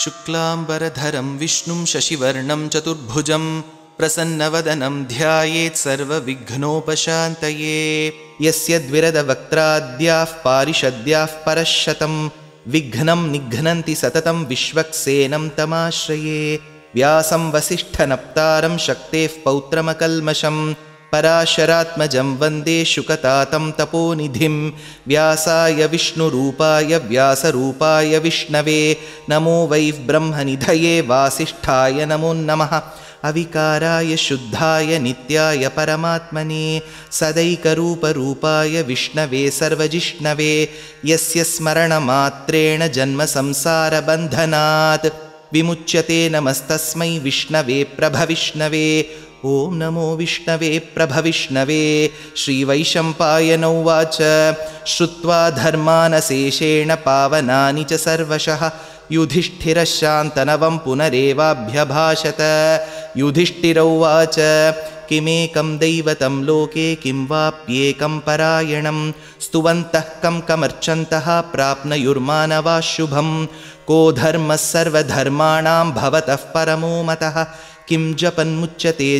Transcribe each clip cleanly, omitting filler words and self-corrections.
शुक्लाम्बरधरं विष्णुं शशिवर्णं चतुर्भुजं प्रसन्नवदनं ध्यायेत् सर्वविघ्नोपशान्तये। यस्य द्विरदवक्त्राद्याः पारिषद्याः परश्शतं विघ्नं निघ्नन्ति सततं विश्वक्सेनं तमाश्रये। व्यासं वसिष्ठनप्तारं शक्तेः पौत्रमकल्मषं पराशरात्मजं वन्दे शुकतातं तपोनिधिं। व्यासाय विष्णुरूपाय व्यासरूपाय विष्णवे नमो वै ब्रह्मनिधये वासिष्ठाय नमो नमः। अविकाराय शुद्धाय नित्याय परमात्मने सदैकरूपरूपाय विष्णवे सर्वजिष्णवे यस्य स्मरणमात्रेण जन्मसंसारबन्धनात् विमुच्यते। नमस्तस्मै विष्णवे प्रभविष्णवे। ॐ नमो विष्णवे प्रभविष्णवे। श्रीवैशम्पायन उवाच श्रुत्वा धर्मानशेषेण पावनानि च सर्वशः युधिष्ठिरः शान्तनवं पुनरेवाभ्यभाषत। युधिष्ठिर उवाच किमेकं दैवतं लोके किं वाप्येकं परायणं स्तुवन्तः कमर्चन्तः प्राप्नुयुर्मानवाः शुभं। को धर्मः सर्वधर्माणां भवतः परमो मतः किं जपन्मुच्यते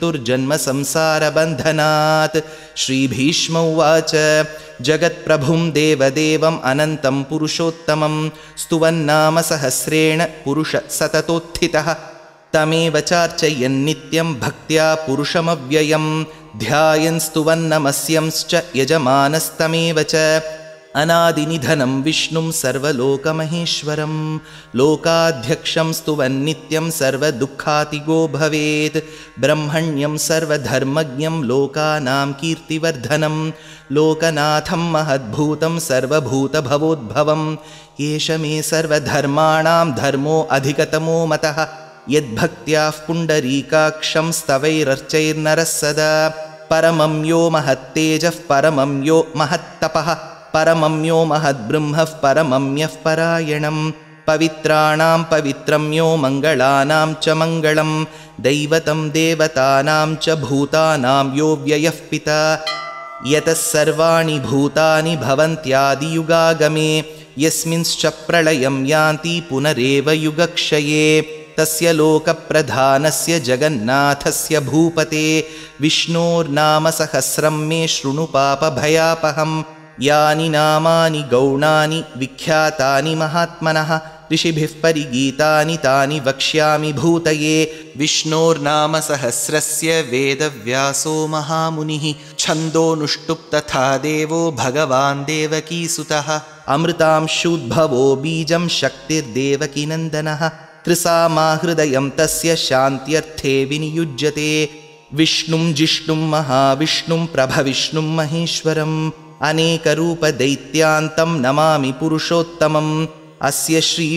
जन्तुर्जन्मसंसारबन्धनात्। श्रीभीष्म उवाच जगत्प्रभुं देवदेवम् अनन्तं पुरुषोत्तमं स्तुवन्नाम सहस्रेण पुरुषः सततोत्थितः। तमेव चार्चयन्नित्यं भक्त्या पुरुषमव्ययं ध्यायन् स्तुवन्नमस्यंश्च यजमानस्तमेव च। अनादिनिधनं विष्णुं सर्वलोकमहेश्वरं लोकाध्यक्षं स्तुवन्नित्यं सर्वदुःखातिगो भवेत्। ब्रह्मण्यं सर्वधर्मज्ञं लोकानां कीर्तिवर्धनं लोकनाथं महद्भूतं सर्वभूतभवोद्भवं। एष मे सर्वधर्माणां धर्मो अधिकतमो मतः यद्भक्त्याः पुण्डरीकाक्षं स्तवैरर्चैर्नरः सदा। परमं यो महत्तेजः परमं यो महत्तपः परमं यो महद्ब्रह्मः परमं यः परायणं। पवित्राणां पवित्रं यो मङ्गलानां च मङ्गलं दैवतं देवतानां च भूतानां यो व्ययः पिता। यतः सर्वाणि भूतानि भवन्त्यादियुगागमे यस्मिंश्च प्रलयं यान्ति पुनरेव युगक्षये। तस्य लोकप्रधानस्य जगन्नाथस्य भूपते विष्णोर्नाम सहस्रं मे शृणु पापभयापहं। यानि नामानि गौणानि विख्यातानि महात्मनः ऋषिभिः परिगीतानि तानि वक्ष्यामि भूतये। विष्णोर्नाम सहस्रस्य वेदव्यासो महामुनिः छन्दोनुष्टुप् तथा देवो भगवान् देवकीसुतः। अमृतांशूद्भवो बीजं शक्तिर्देवकीनन्दनः त्रिसामाहृदयं तस्य शान्त्यर्थे विनियुज्यते। विष्णुं जिष्णुं महाविष्णुं प्रभविष्णुं महेश्वरम् अनेकरूपदैत्यान्तं नमामि पुरुषोत्तमम्। अस्य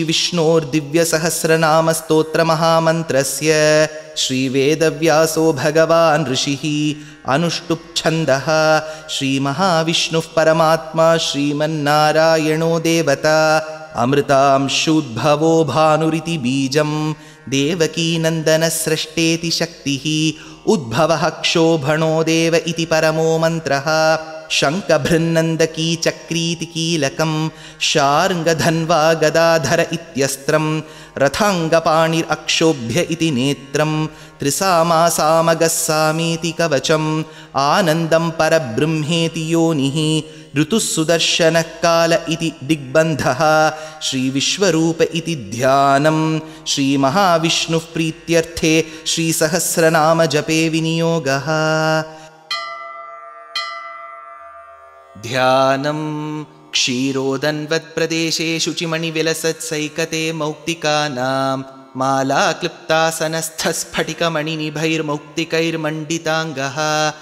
श्रीविष्णोर्दिव्यसहस्रनामस्तोत्रमहामन्त्रस्य श्रीवेदव्यासो भगवान् ऋषिः अनुष्टुप्छन्दः। श्रीमहाविष्णुः परमात्मा श्रीमन्नारायणो देवता अमृतांशूद्भवो भानुरिति बीजं देवकीनन्दनस्रष्टेति शक्तिः उद्भवः क्षोभणो देव इति परमो मन्त्रः। शङ्खभृन्नन्दकी चक्रीति कीलकं शार्ङ्गधन्वा गदाधर इत्यस्त्रं रथाङ्गपाणिरक्षोभ्य इति नेत्रं त्रिसामासामगस्सामीति कवचम् आनन्दं परब्रह्मेति योनिः ऋतुः सुदर्शनः काल इति दिग्बन्धः। श्रीविश्वरूप इति ध्यानं श्रीमहाविष्णुः प्रीत्यर्थे श्रीसहस्रनाम जपे विनियोगः। ध्यानं क्षीरोदन्वत्प्रदेशे शुचिमणिविलसत्सैकते मौक्तिकानां मालाक्लुप्तासनस्थस्फटिकमणिनिभैर्मौक्तिकैर्मण्डिताङ्गः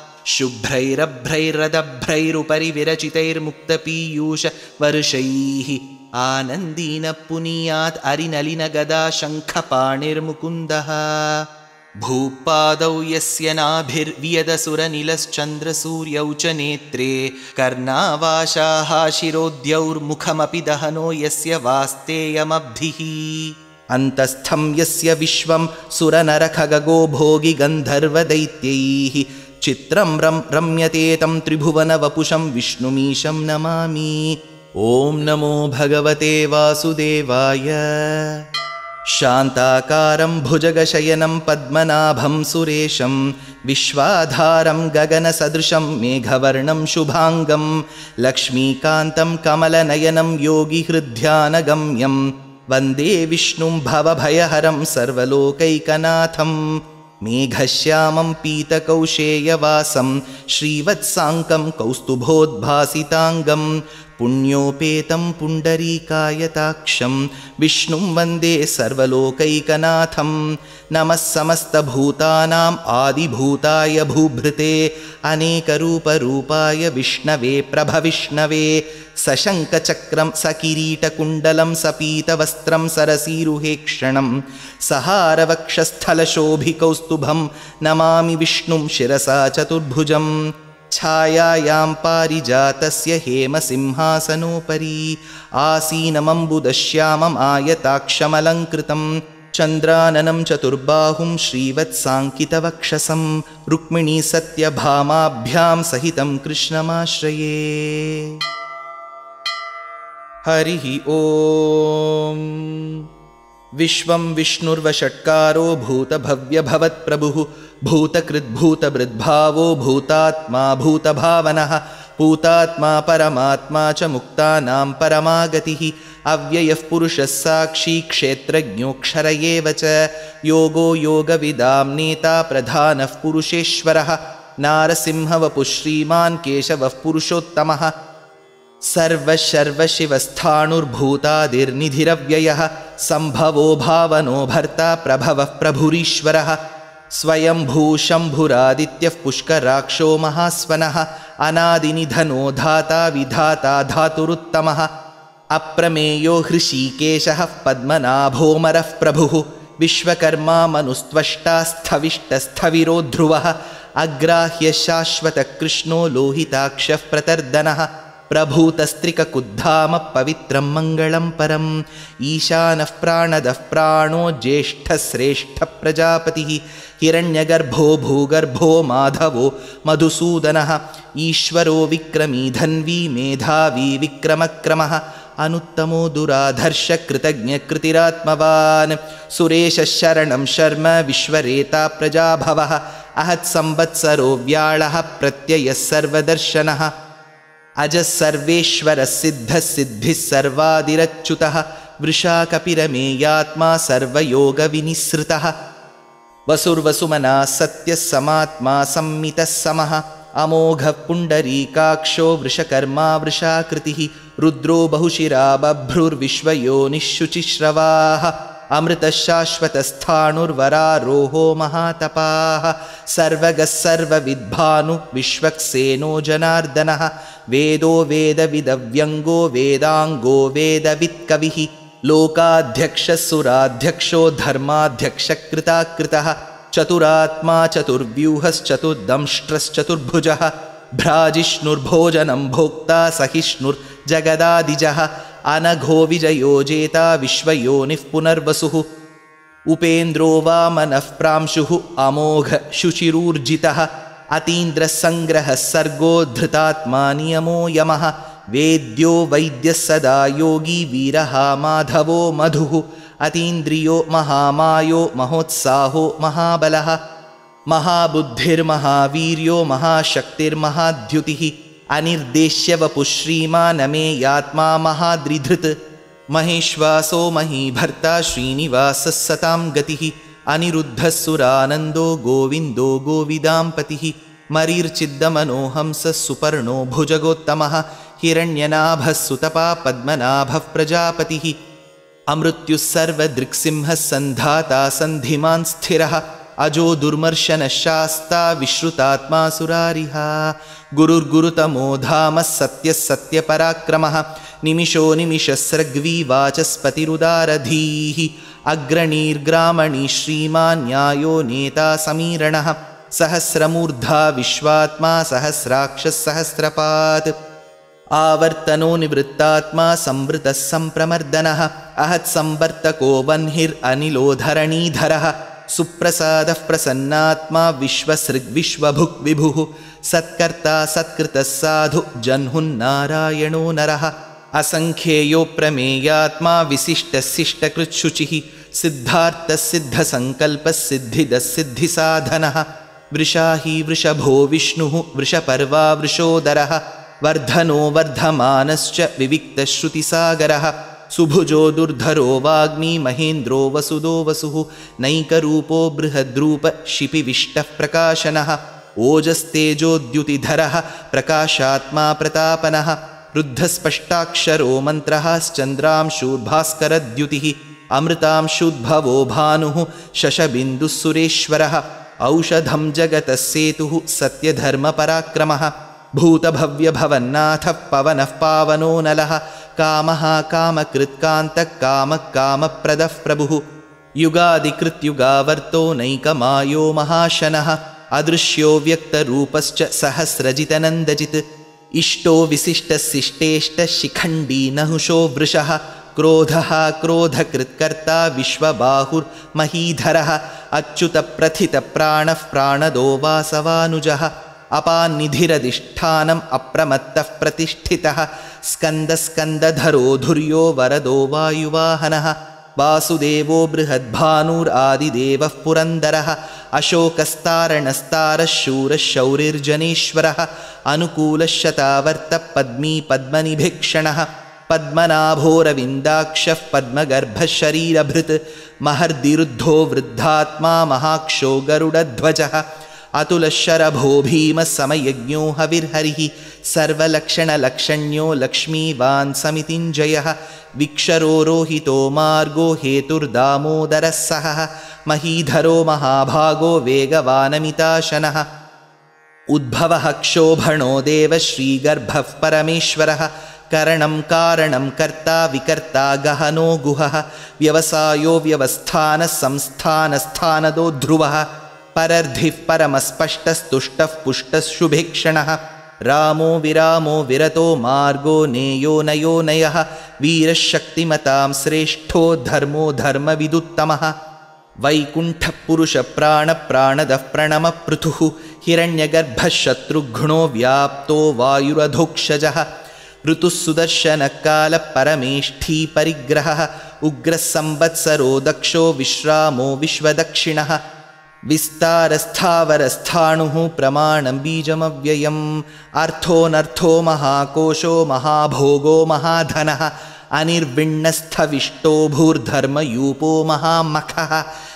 शुभ्रैरभ्रैरदभ्रैरुपरि विरचितैर्मुक्तपीयूष वर्षैः आनन्दीन पुनीयात् अरिनलिनगदा शङ्खपाणिर्मुकुन्दः। भूपादौ यस्य नाभिर्वियदसुरनिलश्चन्द्रसूर्यौ च नेत्रे कर्णावाशाः शिरोद्यौर्मुखमपि दहनो यस्य वास्तेयमब्धिः। अन्तस्थं यस्य विश्वं सुरनरखगो भोगि गन्धर्वदैत्यैः चित्रं रम्यते तं त्रिभुवनवपुषं विष्णुमीशं नमामि। ॐ नमो भगवते वासुदेवाय। शान्ताकारं भुजगशयनं पद्मनाभं सुरेशं विश्वाधारं गगनसदृशं मेघवर्णं शुभाङ्गं लक्ष्मीकान्तं कमलनयनं योगिहृद्ध्यानगम्यं वन्दे विष्णुं भवभयहरं सर्वलोकैकनाथं मेघश्यामं पीतकौशेयवासं श्रीवत्साङ्कं कौस्तुभोद्भासिताङ्गं पुण्योपेतं पुण्डरीकायताक्षं विष्णुं वन्दे सर्वलोकैकनाथं नमः समस्तभूतानाम् आदिभूताय भूभृते अनेकरूपरूपाय विष्णवे प्रभविष्णवे सशङ्खचक्रं सकिरीटकुण्डलं सपीतवस्त्रं सरसीरुहेक्षणं सहारवक्षस्थलशोभिकौस्तुभं नमामि विष्णुं शिरसा चतुर्भुजं छायायां पारिजातस्य हेमसिंहासनोपरि आसीनमम्बुदश्यामम् आयताक्षमलङ्कृतं चन्द्राननं चतुर्बाहुं श्रीवत्साङ्कितवक्षसं रुक्मिणीसत्यभामाभ्यां सहितं कृष्णमाश्रये। हरिः ॐ। विश्वं विष्णुर्वषट्कारो भूतभव्यभवत्प्रभुः भूतकृद्भूतभृद्भावो भूतात्मा भूतभावनः भूतात्मा परमात्मा च मुक्तानां परमागतिः अव्ययः पुरुषः साक्षी क्षेत्रज्ञोऽक्षर एव च योगो योगविदां नेता प्रधानः पुरुषेश्वरः नारसिंहवपुः श्रीमान् केशवः पुरुषोत्तमः सर्वशर्वशिवस्थाणुर्भूतादिर्निधिरव्ययः सम्भवो भावनो भर्ता प्रभवः प्रभुरीश्वरः स्वयंभू शम्भुरादित्यः पुष्कराक्षो महास्वनः अनादिनिधनो धाता विधाता धातुरुत्तमः अप्रमेयो हृषीकेशः पद्मनाभोमरः प्रभुः विश्वकर्मा मनुस्त्वष्टा स्थविष्टस्थविरो ध्रुवः अग्राह्य शाश्वतकृष्णो लोहिताक्षः प्रतर्दनः प्रभूतस्त्रिककुद्धाम पवित्रं मङ्गलं परम् ईशानः प्राणदः प्राणो ज्येष्ठश्रेष्ठ प्रजापतिः हिरण्यगर्भो भूगर्भो माधवो मधुसूदनः ईश्वरो विक्रमी धन्वी मेधावी विक्रमक्रमः अनुत्तमो दुराधर्ष कृतज्ञकृतिरात्मवान् सुरेशः शरणं शर्म विश्वरेता प्रजाभवः अहत्संवत्सरो व्याळः प्रत्ययः सर्वदर्शनः अजः सर्वेश्वरः सिद्धः सिद्धिः सर्वादिरच्युतः वृषा कपिरमेयात्मा सर्वयोगविनिसृतः वसुर्वसुमनः सत्यः समात्मा संमितः समः अमोघः पुण्डरीकाक्षो वृषकर्मा वृषाकृतिः रुद्रो बहुशिरा बभ्रुर्विश्वयोनिः शुचिश्रवाः अमृतः शाश्वतस्थाणुर्वरारोहो महातपाः सर्वगः सर्वविद्भानु विश्वक्सेनो जनार्दनः वेदो वेदविदव्यङ्गो वेदाङ्गो वेदवित्कविः लोकाध्यक्षः सुराध्यक्षो धर्माध्यक्षकृताकृतः चतुरात्मा चतुर्व्यूहश्चतुर्दंष्ट्रश्चतुर्भुजः भ्राजिष्णुर्भोजनं भोक्ता सहिष्णुर्जगदादिजः अनघो विजयो जेता विश्वयोनिः पुनर्वसुः उपेन्द्रो वामनः प्रांशुः अमोघ शुचिरूर्जितः अतीन्द्रसङ्ग्रहः सर्गो धृतात्मा नियमो यमः वेद्यो वैद्यः सदा योगी वीरः माधवो मधुः अतीन्द्रियो महामायो महोत्साहो महाबलः महाबुद्धिर्महावीर्यो महाशक्तिर्महाद्युतिः अनिर्देश्य वपुः श्रीमानमेयात्मा महाद्रिधृत् महेश्वासो महीभर्ता श्रीनिवासः सतां गतिः अनिरुद्धः सुरानन्दो गोविन्दो गोविदाम्पतिः मरीर्चिद्दमनोहंसः सुपर्णो भुजगोत्तमः हिरण्यनाभः सुतपा पद्मनाभः प्रजापतिः अमृत्युः सर्वदृक्सिंहः सन्धाता सन्धिमान् स्थिरः अजो दुर्मर्शनः शास्ता विश्रुतात्मा सुरारिः गुरुर्गुरुतमो धामः सत्यः सत्यपराक्रमः निमिषो निमिषस्रग्वी वाचस्पतिरुदारधीः अग्रणीर्ग्रामणी श्रीमान् न्यायो नेता समीरणः सहस्रमूर्धा विश्वात्मा सहस्राक्षः सहस्रपात् आवर्तनो निवृत्तात्मा संवृतः सम्प्रमर्दनः अहत्संवर्तको वह्निरनिलोधरणीधरः सुप्रसादः प्रसन्नात्मा विश्वसृग्विश्वभुक् विभुः सत्कर्ता सत्कृतः साधु जह्नुन्नारायणो नरः असङ्ख्येयो प्रमेयात्मा विशिष्टशिष्टकृच्छुचिः सिद्धार्थसिद्धसङ्कल्पसिद्धिदसिद्धिसाधनः वृषाही वृषभो विष्णुः वृषपर्वा वृषोदरः वर्धनो वर्धमानश्च विविक्तश्रुतिसागरः सुभुजो दुर्धरो वाग्मी महेन्द्रो वसुदो वसुः नैकरूपो बृहद्रूप शिपिविष्टः प्रकाशनः ओजस्तेजोद्युतिधरः प्रकाशात्मा प्रतापनः रुद्धस्पष्टाक्षरो मन्त्रः श्चन्द्रांशूर्भास्करद्युतिः अमृतांशुद्भवो भानुः शशबिन्दुः सुरेश्वरः औषधं जगतः सेतुः सत्यधर्मपराक्रमः भूतभव्यभवन्नाथः पवनः पावनो नलः कामः कामकृत्कान्तः कामः कामप्रदः प्रभुः युगादिकृत्युगावर्तो नैकमायो महाशनः अदृश्यो व्यक्तरूपश्च सहस्रजितनन्दजित् इष्टो विशिष्टशिष्टेष्टशिखण्डी नहुषो वृषः क्रोधः क्रोधकृत्कर्ता विश्वबाहुर्महीधरः अच्युतप्रथितप्राणः प्राणदो वासवानुजः अपान्निधिरधिष्ठानम् अप्रमत्तः प्रतिष्ठितः स्कन्दस्कन्दधरो धुर्यो वरदो वायुवाहनः वासुदेवो बृहद्भानुरादिदेवः पुरन्दरः अशोकस्तारणस्तारः शूरः शौरिर्जनेश्वरः अनुकूलः शतावर्तः पद्मी पद्मनिभीक्षणः पद्मनाभोरविन्दाक्षः पद्मगर्भः शरीरभृत् महर्दिरुद्धो वृद्धात्मा महाक्षो गरुडध्वजः अतुलशरभो भीमः समयज्ञो हविर्हरिः सर्वलक्षणलक्षण्यो लक्ष्मीवान् समितिञ्जयः विक्षरो रोहितो मार्गो हेतुर्दामोदरः सहः महीधरो महाभागो वेगवानमिताशनः उद्भवः क्षोभणो देवः श्रीगर्भः परमेश्वरः करणं कारणं कर्ता विकर्ता गहनो गुहः व्यवसायो व्यवस्थानः संस्थानस्थानदो ध्रुवः परर्धिः परमस्पष्टस्तुष्टः पुष्टः शुभेक्षणः रामो विरामो विरतो मार्गो नेयो नयो नयः वीरः शक्तिमतां श्रेष्ठो धर्मो धर्मविदुत्तमः वैकुण्ठः पुरुषप्राणप्राणदः प्रणमपृथुः हिरण्यगर्भः शत्रुघ्नो व्याप्तो वायुरधोक्षजः ऋतुः सुदर्शनकालः परमेष्ठी परिग्रहः उग्रः संवत्सरो दक्षो विश्रामो विश्वदक्षिणः विस्तारस्थावरस्थाणुः प्रमाणं बीजमव्ययम् अर्थोऽनर्थो महाकोशो महाभोगो महाधनः अनिर्विण्णस्थविष्टो भूर्धर्मयूपो महामखः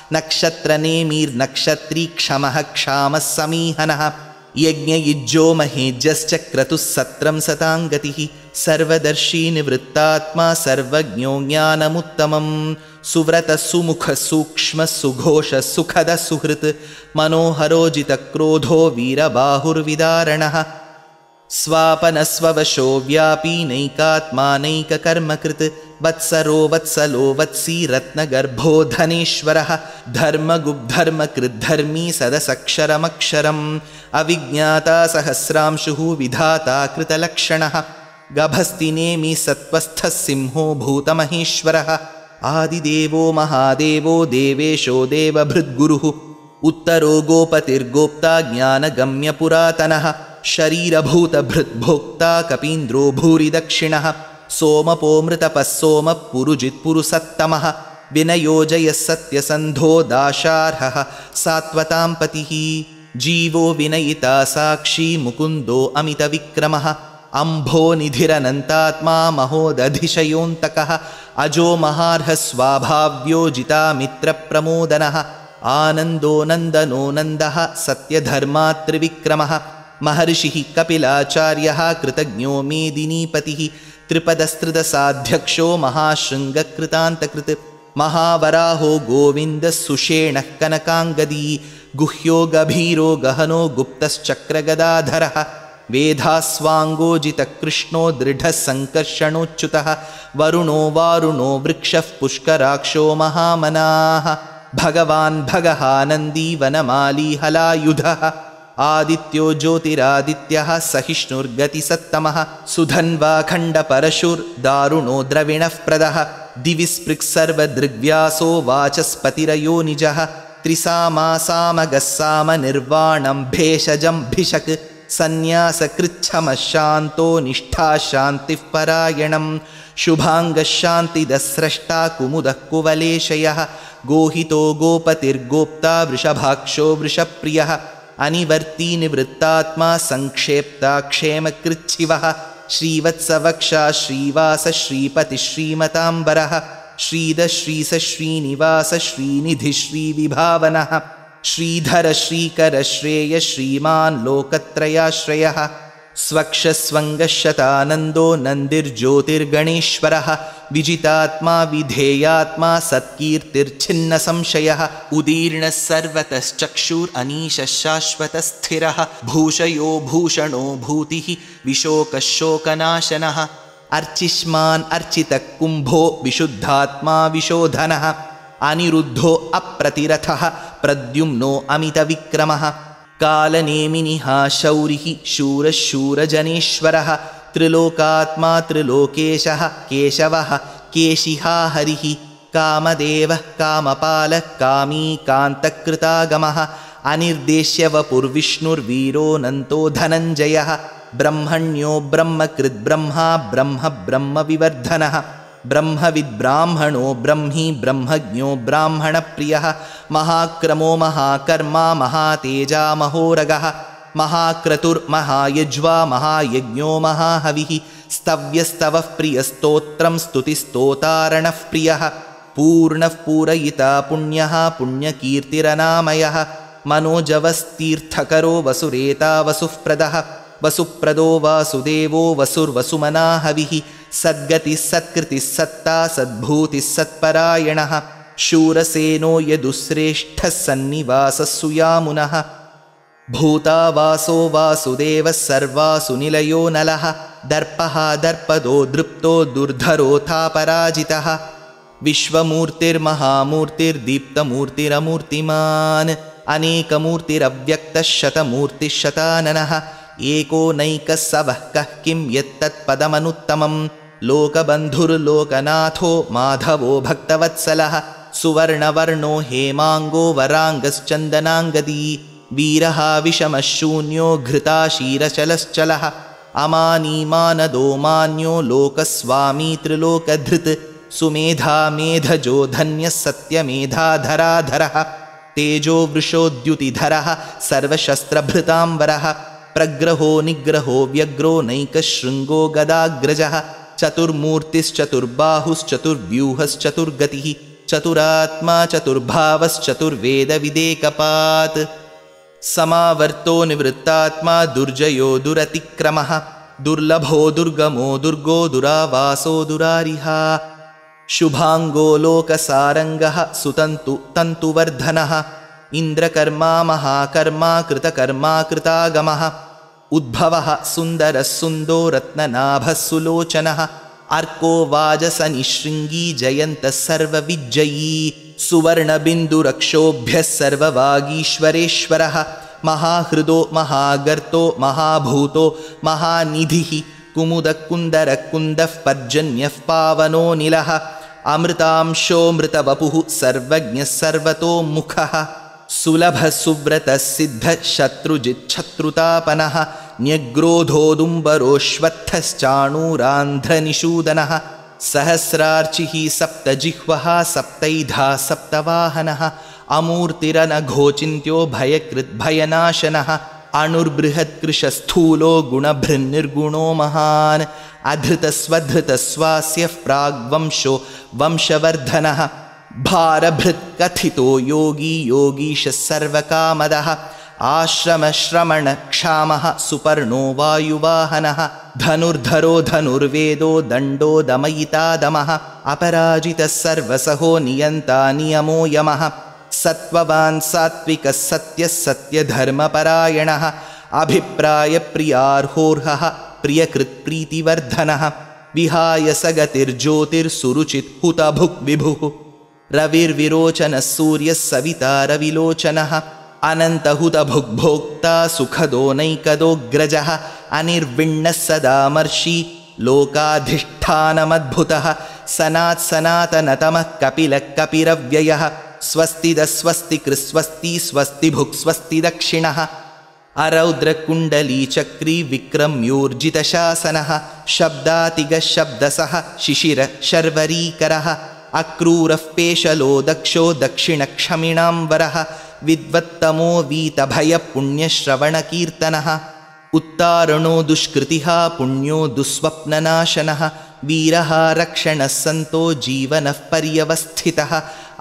नक्षत्रनेमिर्नक्षत्री क्षमः क्षामः समीहनः यज्ञयुज्यो महेज्यश्च क्रतुः सत्रं सताङ्गतिः सर्वदर्शी निवृत्तात्मा सर्वज्ञो ज्ञानमुत्तमं सुव्रतः सुमुखः सूक्ष्मः सुघोषः सुखदः सुहृत् मनोहरोजितक्रोधो वीरबाहुर्विदारणः स्वापनस्ववशो व्यापी नैकात्मा नैककर्मकृत् वत्सरो वत्सलो वत्सी रत्नगर्भो धनेश्वरः धर्मगुब्धर्मकृद्धर्मी सदसक्षरमक्षरम् अविज्ञाता सहस्रांशुः विधाता कृतलक्षणः गभस्तिनेमि सत्त्वस्थः सिंहो भूतमहेश्वरः आदिदेवो महादेवो देवेशो देवभृद्गुरुः उत्तरो गोपतिर्गोप्ता ज्ञानगम्यपुरातनः शरीरभूतभृद्भोक्ता कपीन्द्रो भूरि दक्षिणः सोमपोमृतपः सोमः पुरुजित्पुरुसत्तमः विनयोजयः सत्यसन्धो दाशार्हः सात्वतां पतिः जीवो विनयिता साक्षी मुकुन्दो अमितविक्रमः अम्भो निधिरनन्तात्मा महोदधिशयोऽन्तकः अजो महार्हः स्वाभाव्यो जितामित्रप्रमोदनः आनन्दो नन्दनो नन्दः सत्यधर्मात्रिविक्रमः महर्षिः कपिलाचार्यः कृतज्ञो मेदिनीपतिः त्रिपदस्त्रिदशाध्यक्षो महाशृङ्गकृतान्तकृत् महावराहो गोविन्दः सुषेणः कनकाङ्गदी गुह्यो गभीरो गहनो गुप्तश्चक्रगदाधरः वेधास्वाङ्गोजितकृष्णो दृढः सङ्कर्षणोच्युतः वरुणो वारुणो वृक्षः पुष्कराक्षो महामनाः भगवान् भगहानन्दी वनमाली हलायुधः आदित्यो ज्योतिरादित्यः सहिष्णुर्गतिसत्तमः सुधन्वाखण्डपरशुर्दारुणो द्रविणः प्रदः दिवि स्पृक्सर्वदृग्व्यासो वाचस्पतिरयो निजः त्रिसामासामगस्सामनिर्वाणं भेषजं भिषक् सन्न्यासकृच्छमः शान्तो निष्ठा शान्तिः परायणं शुभाङ्गशान्तिदस्रष्टा कुमुदः कुवलेशयः गोहितो गोपतिर्गोप्ता वृषभाक्षो वृषप्रियः अनिवर्ती निवृत्तात्मा संक्षेप्ता क्षेमकृच्छिवः श्रीवत्सवक्षा श्रीवास श्रीपति श्रीमताम्बरः श्रीध श्रीस श्रीनिवास श्रीनिधि श्रीविभावनः श्रीधर श्रीकर श्रेय श्रीमान् लोकत्रयाश्रयः स्वक्षस्वङ्गशतानन्दो नन्दिर्ज्योतिर्गणेश्वरः विजितात्मा विधेयात्मा सत्कीर्तिर्छिन्नसंशयः उदीर्णः सर्वतश्चक्षुरनीशः शाश्वतस्थिरः भूषयो भूषणो भूतिः विशोकः शोकनाशनः अर्चिष्मान् अर्चितः कुम्भो विशुद्धात्मा विशोधनः अनिरुद्धो अप्रतिरथः प्रद्युम्नो अमितविक्रमः कालनेमिनिः शौरिः शूरः शूरजनेश्वरः त्रिलोकात्मा त्रिलोकेशः केशवः केशिहा हरिः कामदेवः कामपालः कामी कान्तकृतागमः अनिर्देश्य वपुर्विष्णुर्वीरोऽनन्तो धनञ्जयः ब्रह्मण्यो ब्रह्मकृद्ब्रह्मा ब्रह्म ब्रह्मविवर्धनः ब्रह्मविद्ब्राह्मणो ब्रह्मी ब्रह्मज्ञो ब्राह्मणप्रियः महाक्रमो महाकर्मा महातेजा महोरगः महाक्रतुर्महायज्वा महायज्ञो महाहविः स्तव्यस्तवः प्रियस्तोत्रं स्तुतिस्तोतारणः प्रियः पूर्णः पूरयिता पुण्यः पुण्यकीर्तिरनामयः मनोजवस्तीर्थकरो वसुरेता वसुःप्रदः वसुप्रदो वासुदेवो वसुर्वसुमना हविः सद्गतिः सत्कृतिः सत्ता सद्भूतिः सत्परायणः शूरसेनो यदुश्रेष्ठः सन्निवासः सुयामुनः भूतावासो वासुदेवः सर्वासु निलयो नलः दर्पः दर्पदो दृप्तो दुर्धरोऽथापराजितः विश्वमूर्तिर्महामूर्तिर्दीप्तमूर्तिरमूर्तिमान् अनेकमूर्तिरव्यक्तः शतमूर्तिः शताननः एको नैकः सवः कः किं यत्तत्पदमनुत्तमं लोकबन्धुर्लोकनाथो माधवो भक्तवत्सलः सुवर्णवर्णो हेमाङ्गो वराङ्गश्चन्दनाङ्गदी वीरः विषमः शून्यो घृताशीरचलश्चलः अमानीमानदो मान्यो लोकस्वामी त्रिलोकधृत् सुमेधा मेधजो धन्यः सत्यमेधाधराधरः तेजो वृषोद्युतिधरः सर्वशस्त्रभृताम्बरः प्रग्रहो निग्रहो व्यग्रो नैकशृङ्गो गदाग्रजः चतुर्मूर्तिश्चतुर्बाहुश्चतुर्व्यूहश्चतुर्गतिः चतुरात्मा चतुर्भावश्चतुर्वेदविदेकपात् समावर्तो निवृत्तात्मा दुर्जयो दुरतिक्रमः दुर्लभो दुर्गमो दुर्गो दुरावासो दुरारिहा शुभाङ्गो लोकसारङ्गः सुतन्तु तन्तुवर्धनः इन्द्रकर्मा महाकर्मा कृतकर्मा कृतागमः उद्भवः सुन्दरः सुन्दो रत्ननाभः सुलोचनः अर्को वाजसनिशृङ्गी जयन्तः सर्वविज्जयी सुवर्णबिन्दुरक्षोभ्यः सर्ववागीश्वरेश्वरः महाहृदो महागर्तो महाभूतो महानिधिः कुमुदकुन्दरकुन्दः पर्जन्यः पावनो निलः अमृतांशोऽमृतवपुः सर्वज्ञः सर्वतोमुखः सुलभः सुव्रतः सिद्धः शत्रुजिच्छत्रुतापनः न्यग्रोधोदुम्बरोऽश्वत्थश्चाणूरान्ध्रनिषूदनः सहस्रार्चिः सप्तजिह्वः सप्तैधा सप्तवाहनः अमूर्तिरनघोचिन्त्यो भयकृद्भयनाशनः अणुर्बृहत्कृशस्थूलो गुणभृन्निर्गुणो महान् अधृतस्वधृतस्वास्यः प्राग्वंशो वंशवर्धनः भारभृत्कथितो योगी योगीशः सर्वकामदः आश्रमश्रमणक्षामः सुपर्णो वायुवाहनः धनुर्धरो धनुर्वेदो दण्डो दमयितादमः अपराजितः सर्वसहो नियन्ता नियमो यमः सत्त्ववान् सात्विकः सत्यः सत्यधर्मपरायणः अभिप्रायप्रियार्होर्हः प्रियकृत्प्रीतिवर्धनः विहाय सगतिर्ज्योतिर्सुरुचित् हुतभुक् विभुः रविर्विरोचनः सूर्यः सविता रविलोचनः अनन्तहुतभुग्भोक्ता सुखदो नैकदोऽग्रजः अनिर्विण्णः सदामर्षि लोकाधिष्ठानमद्भुतः सनात्सनातनतमः कपिलः कपिरव्ययः स्वस्तिदस्वस्ति कृस्वस्ति स्वस्ति भुक् स्वस्ति दक्षिणः अरौद्रकुण्डलीचक्री विक्रम्योर्जितशासनः शब्दातिगशब्दसः शिशिरशर्वरीकरः अक्रूरः पेशलो दक्षो दक्षिणक्षमिणाम्बरः विद्वत्तमो वीतभयपुण्यश्रवणकीर्तनः उत्तारणो दुष्कृतिः पुण्यो दुःस्वप्ननाशनः वीरः रक्षणः सन्तो जीवनः पर्यवस्थितः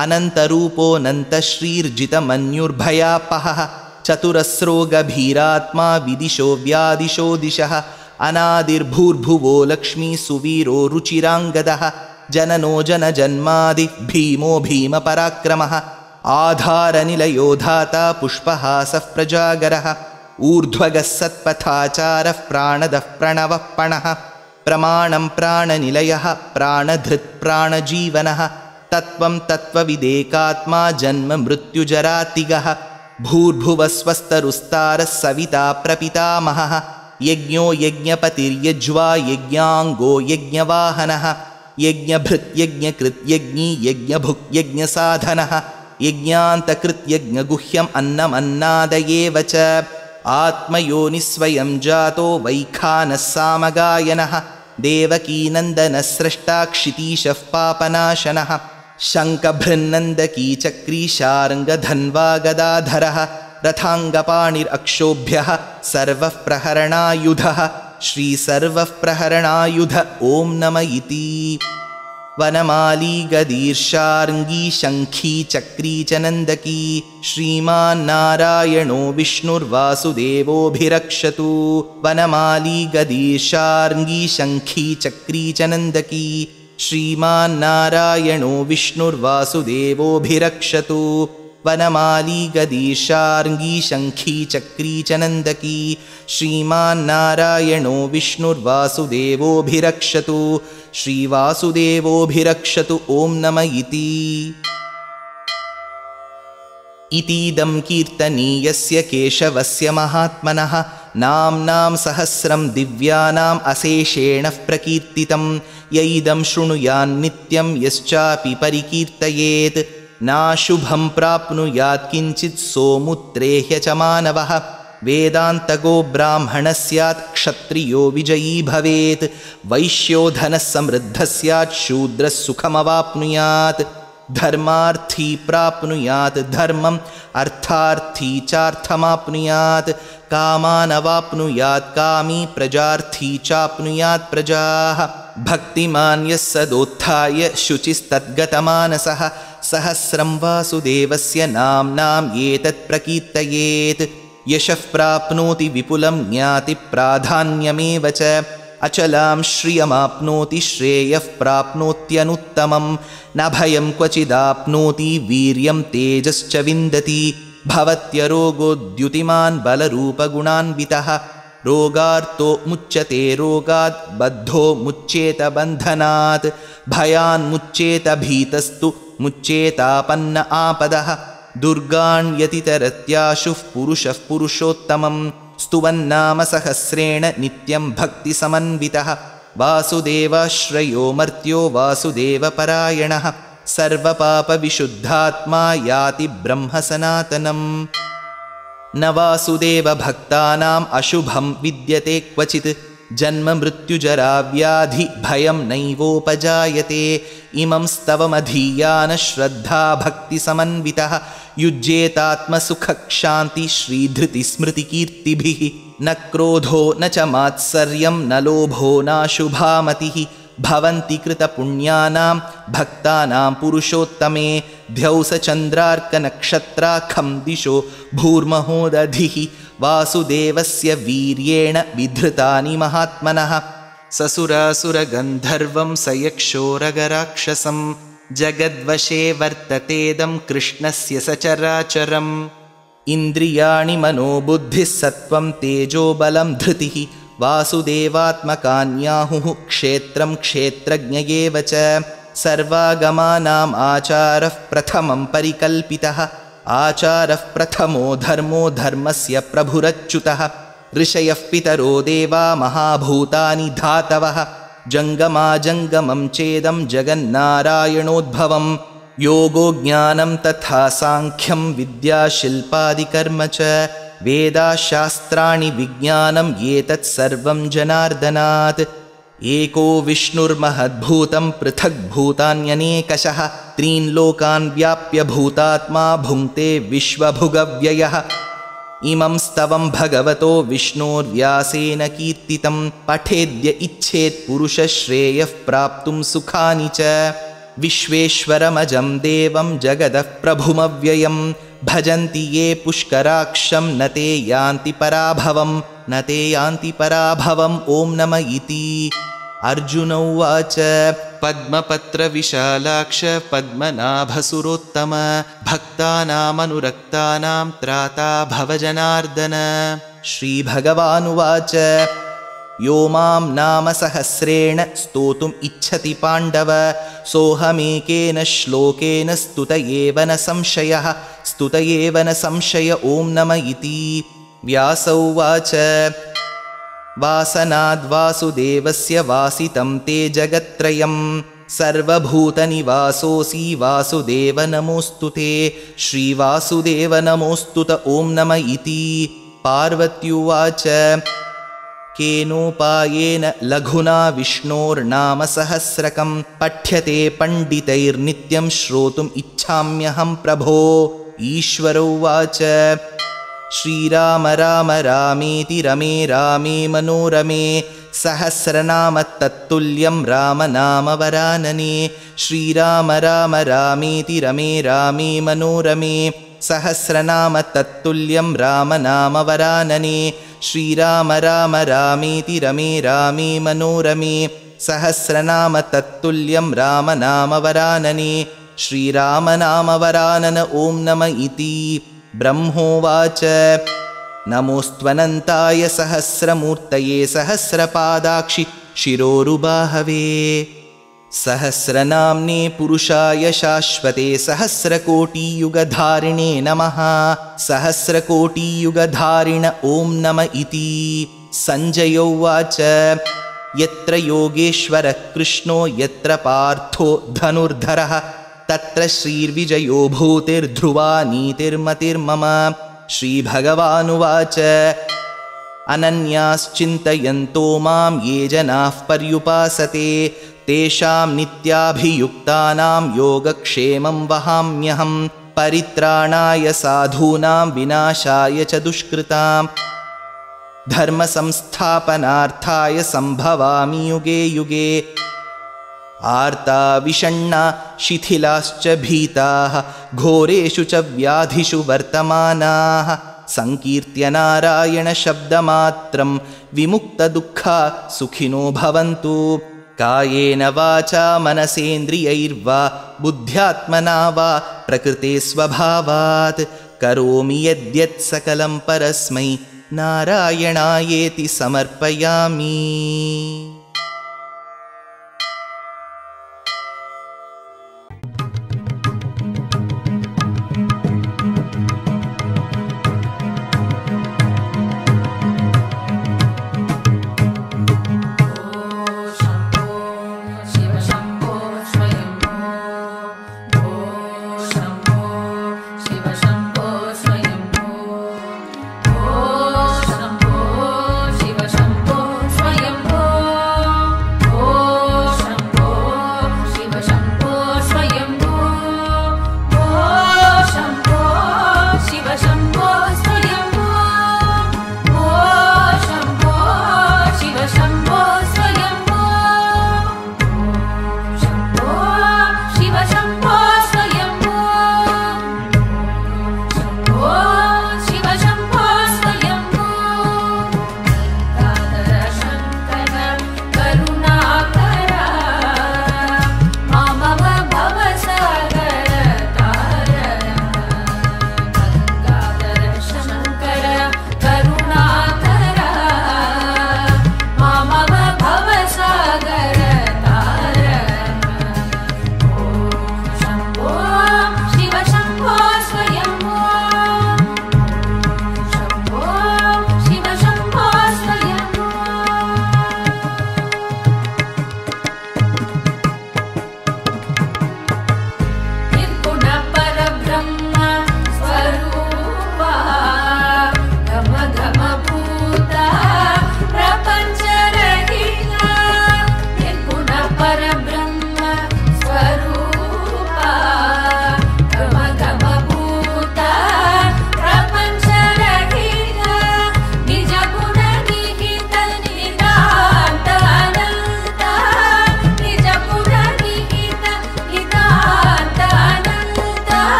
अनन्तरूपोऽनन्तश्रीर्जितमन्युर्भयापहः चतुरस्रो गभीरात्मा विदिशो व्यादिशो दिशः अनादिर्भूर्भुवो लक्ष्मी सुवीरो रुचिराङ्गदः जननो जनजन्मादि भीमो भीमपराक्रमः आधारनिलयो धाता पुष्पहासः प्रजागरः ऊर्ध्वगः सत्पथाचारः प्राणदः प्रणवः पणः प्रमाणं प्राणनिलयः प्राणधृत् प्राणजीवनः तत्त्वं तत्त्वविदेकात्मा जन्म मृत्युजरातिगः भूर्भुवस्वस्तरुस्तारः सविता प्रपितामहः यज्ञो यज्ञपतिर्यज्वा यज्ञाङ्गो यज्ञवाहनः यज्ञभृत् यज्ञकृत् यज्ञी यज्ञभुक् यज्ञसाधनः यज्ञान्तकृत् यज्ञगुह्यम् अन्नमन्नादयेव च आत्मयोनिस्वयं जातो वैखानः सामगायनः देवकीनन्दनः स्रष्टा क्षितीशः पापनाशनः शङ्खभृन्नन्दकी चक्री शार्ङ्गधन्वा गदाधरः रथाङ्गपाणिरक्षोभ्यः सर्वः प्रहरणायुधः श्रीसर्वः प्रहरणायुध ॐ नम इति वनमाली गदीर्षार्ङ्गी शङ्खी चक्री च नन्दकी श्रीमान्नारायणो विष्णुर्वासुदेवोऽभिरक्षतु वनमाली गदीर्षार्ङ्गी शङ्खी चक्री च नन्दकी श्रीमान्नारायणो विष्णुर्वासुदेवोऽभिरक्षतु वनमाली गदीर्षार्ङ्गी शङ्खी चक्री च नन्दकी श्रीमान्नारायणो विष्णुर्वासुदेवोऽभिरक्षतु श्रीवासुदेवोऽभिरक्षतु ॐ नम इति इतीदं कीर्तनीयस्य केशवस्य महात्मनः नाम्नां सहस्रं दिव्यानाम् अशेषेण प्रकीर्तितं य इदं शृणुयान्नित्यं यश्चापि परिकीर्तयेत् नाशुभं प्राप्नुयात् किञ्चित् सोमुत्रेह्य च मानवः वेदान्तगो ब्राह्मणः स्यात् क्षत्रियो विजयी भवेत् वैश्यो धनः समृद्धः स्यात् शूद्रः सुखमवाप्नुयात् धर्मार्थी प्राप्नुयात् धर्मम् अर्थार्थी चार्थमाप्नुयात् कामानवाप्नुयात् कामी प्रजार्थी चाप्नुयात् प्रजाः भक्तिमान् यः सदोत्थाय शुचिस्तद्गतमानसः सहस्रं वासुदेवस्य नाम्नाम् एतत् प्रकीर्तयेत् यशः प्राप्नोति विपुलं ज्ञाति प्राधान्यमेव च अचलां श्रियमाप्नोति श्रेयः प्राप्नोत्यनुत्तमं न भयं क्वचिदाप्नोति वीर्यं तेजश्च विन्दति भवत्यरोगोद्युतिमान् बलरूपगुणान्वितः रोगार्तो मुच्यते रोगात् बद्धो मुच्येत बन्धनात् भयान्मुच्येत भीतस्तु मुच्येतापन्न आपदः दुर्गाण्यतितरत्याशुः पुरुषः पुरुषोत्तमं स्तुवन्नाम सहस्रेण नित्यं भक्तिसमन्वितः वासुदेवाश्रयो मर्त्यो वासुदेवपरायणः सर्वपापविशुद्धात्मा याति ब्रह्म सनातनम् न वासुदेवभक्तानाम् अशुभं विद्यते क्वचित् जन्म मृत्युजरा व्याधि भयं नैवोपजायते इमं स्तवमधीयान श्रद्धा भक्तिसमन्वितः युज्येतात्मसुखक्षान्ति श्रीधृतिस्मृतिकीर्तिभिः न क्रोधो न च मात्सर्यं न लोभो नाशुभामतिः भवन्ति कृतपुण्यानां भक्तानां पुरुषोत्तमे ध्यौसचन्द्रार्कनक्षत्राखं दिशो भूर्महोदधिः वासुदेवस्य वीर्येण विधृतानि महात्मनः ससुरासुरगन्धर्वं सयक्षोरगराक्षसं जगद्वशे वर्ततेदं कृष्णस्य सचराचरम् इन्द्रियाणि मनोबुद्धिः सत्त्वं तेजोबलं धृतिः वासुदेवात्मकान्याहुः क्षेत्रं क्षेत्रज्ञ एव च सर्वागमानाम् आचारः प्रथमं परिकल्पितः आचारः प्रथमो धर्मो धर्मस्य प्रभुरच्युतः ऋषयः पितरो देवा महाभूतानि धातवः जङ्गमाजङ्गमं चेदं जगन्नारायणोद्भवं योगो ज्ञानं तथा साङ्ख्यं विद्याशिल्पादिकर्म च वेदाशास्त्राणि विज्ञानं एतत् सर्वं जनार्दनात् एको विष्णुर्महद्भूतं पृथग्भूतान्यनेकशः त्रीन् लोकान् व्याप्य भूतात्मा भुङ्क्ते विश्वभुगव्ययः इमं स्तवं भगवतो विष्णोर्व्यासेन कीर्तितं पठेद्य इच्छेत् पुरुषश्रेयः प्राप्तुं सुखानि च विश्वेश्वरमजं देवं जगदः प्रभुमव्ययं भजन्ति ये पुष्कराक्षं न ते यान्ति पराभवम् ॐ नम इति अर्जुन उवाच पद्मपत्रविशालाक्ष पद्मनाभसुरोत्तम भक्तानामनुरक्तानां त्राता भव जनार्दन श्रीभगवानुवाच यो मां नाम सहस्रेण स्तोतुम् इच्छति पाण्डव सोऽहमेकेन श्लोकेन स्तुत एव न संशय ॐ नम इति व्यास उवाच वासनाद्वासुदेवस्य वासितं ते जगत्त्रयं सर्वभूतनिवासोऽसि वासुदेव नमोऽस्तु ते श्रीवासुदेव नमोऽस्तुत ॐ नम इति पार्वत्युवाच केनोपायेन लघुना विष्णोर्नाम सहस्रकं पठ्यते पण्डितैर्नित्यं श्रोतुम् इच्छाम्यहं प्रभो ईश्वर उवाच श्रीराम राम रामेति रमे रामे मनोरमे सहस्रनाम तत्तुल्यं राम नाम वरानने श्रीराम राम रामेति रमे रामे मनोरमे सहस्रनाम तत्तुल्यं राम नाम वरानने श्रीराम राम रामेति रमे रामे मनोरमे सहस्रनाम तत्तुल्यं राम नाम वरानने श्रीराम नाम वरानन ॐ नम इति ब्रह्मोवाच नमोऽस्त्वनन्ताय सहस्रमूर्तये सहस्रपादाक्षि शिरोरुबाहवे सहस्रनाम्ने पुरुषाय शाश्वते सहस्रकोटियुगधारिणे नमः सहस्रकोटियुगधारिण ॐ नम इति सञ्जय उवाच यत्र योगेश्वरः कृष्णो यत्र पार्थो धनुर्धरः तत्र श्रीर्विजयो भूतिर्ध्रुवा नीतिर्मतिर्मम श्रीभगवानुवाच अनन्याश्चिन्तयन्तो मां ये जनाः पर्युपासते तेषां नित्याभियुक्तानां योगक्षेमं वहाम्यहं परित्राणाय साधूनां विनाशाय च दुष्कृतां धर्मसंस्थापनार्थाय सम्भवामि युगे युगे आर्ता विषण्णा शिथिलाश्च भीताः घोरेषु च व्याधिषु वर्तमानाः संकीर्त्य नारायणशब्दमात्रं विमुक्तदुःखा सुखिनो भवन्तु कायेन वाचा मनसेन्द्रियैर्वा बुद्ध्यात्मना वा प्रकृते स्वभावात् करोमि यद्यत् सकलं परस्मै नारायणायेति समर्पयामि।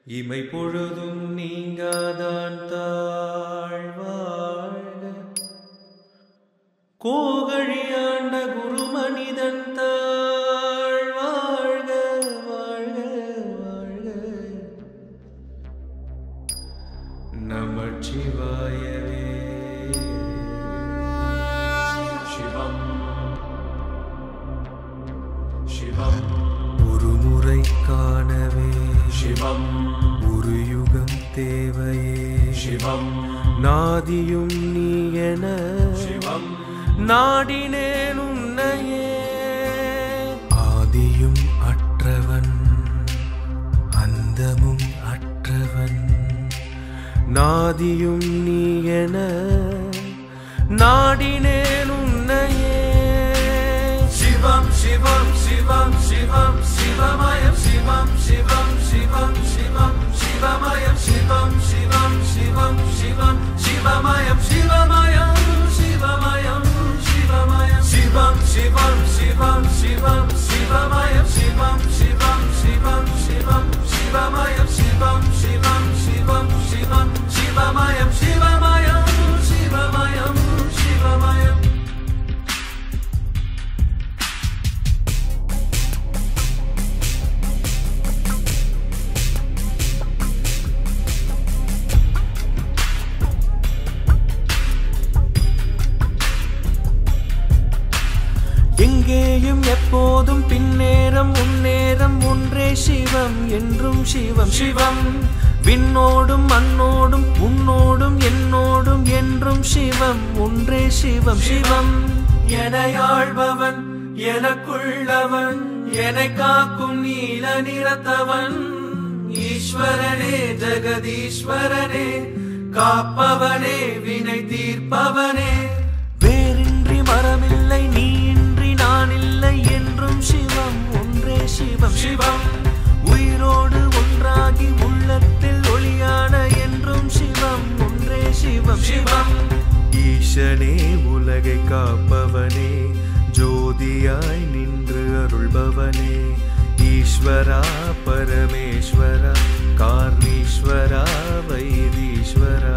இமை பொழுதும் நீங்காதான் தாழ்வாழ்க கோகழியாண்ட குரு மனிதன் தாழ்வாழ்க வாழ்க வாழ்க நமச்சிவாயவே சிவம் சிவம் ஒருமுறை காணவே சிவம் ஒரு யுகம் தேவையே சிவம் நாதியும் நீ என சிவம் நாடினேன் உன்னையே ஆதியும் அற்றவன் அந்தமும் அற்றவன் நாதியும் நீ என நாடினேன் உன்னையே சிவம் சிவம் சிவம் சிவம் சிவமயம் சிவம் சிவம் சிவம் சிவம் சிவமயம் சிவம் சிவம் சிவம் சிவம் சிவமயம் சிவமயம் சிவமயம் சிவமயம் சிவம் சிவம் சிவம் சிவம் சிவமயம் சிவம் சிவம் சிவம் சிவம் சிவமயம் சிவம் சிவம் சிவம் சிவம் சிவமயம் சிவமயம் சிவமயம் சிவமயம் எங்கேயும் எப்போதும் பின்னேரம் முன்னேறம் ஒன்றே சிவம் என்றும் சிவம் சிவம் விண்ணோடும் மண்ணோடும் உன்னோடும் என்னோடும் என்றும் சிவம் ஒன்றே சிவம் சிவம் எனையாழ்பவன் எனக்குள்ளவன் என்னை காக்கும் நீல நிறத்தவன் ஈஸ்வரனே ஜெகதீஸ்வரனே காப்பவனே வினை தீர்ப்பவனே வேறின்றி மரமில்லை நீ நான் இல்லை என்றும் சிவம் ஒன்றே சிவம் சிவம் உயிரோடு ஒன்றாகி உள்ளத்தில் ஒளியான என்றும் சிவம் ஒன்றே சிவம் சிவம் ஈசனே உலகை காப்பவனே ஜோதியாய் நின்று அருள்பவனே ஈஸ்வரா பரமேஸ்வரா கார்ணீஸ்வரா வைதீஸ்வரா